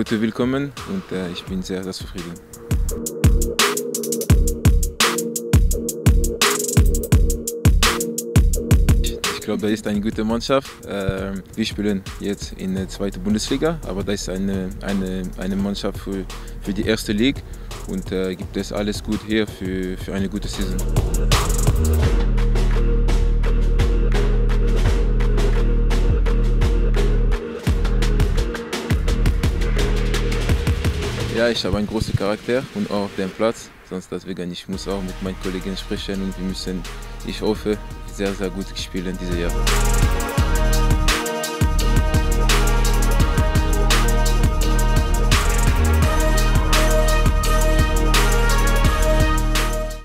gute Willkommen und ich bin sehr, sehr zufrieden. Ich glaube, das ist eine gute Mannschaft. Wir spielen jetzt in der zweiten Bundesliga, aber das ist eine Mannschaft für die erste Liga und gibt es alles gut hier für eine gute Saison. Ja, ich habe einen großen Charakter und auch auf dem Platz, sonst deswegen ich muss auch mit meinen Kollegen sprechen und ich hoffe, sehr, sehr gut spielen dieses Jahr.